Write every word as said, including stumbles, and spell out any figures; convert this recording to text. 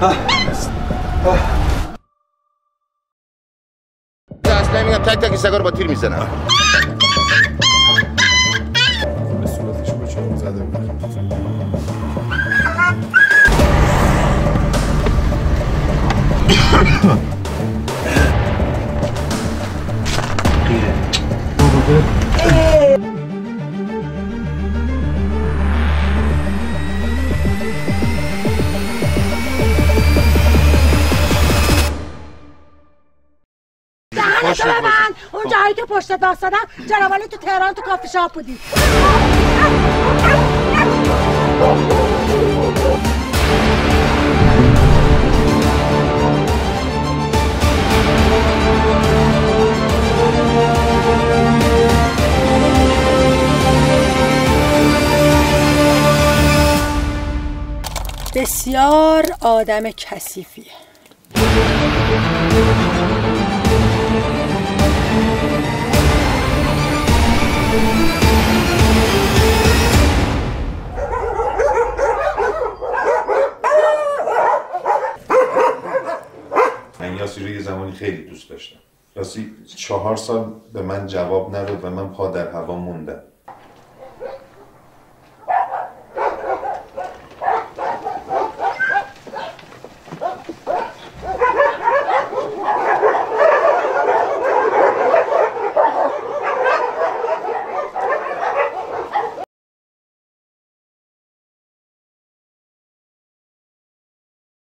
اصلا میگم تک تک سگا رو با تیر میزنم. به صورتش با چون زده بود. دهنتو ببند. اون جایی که پشت دست دادم جنابالی تو تهران تو کافی شاپ بودی. بسیار آدم کثیفیه. من یاسی رو یه زمانی خیلی دوست داشتم. یاسی چهار سال به من جواب نداد و من پا در هوا موندم.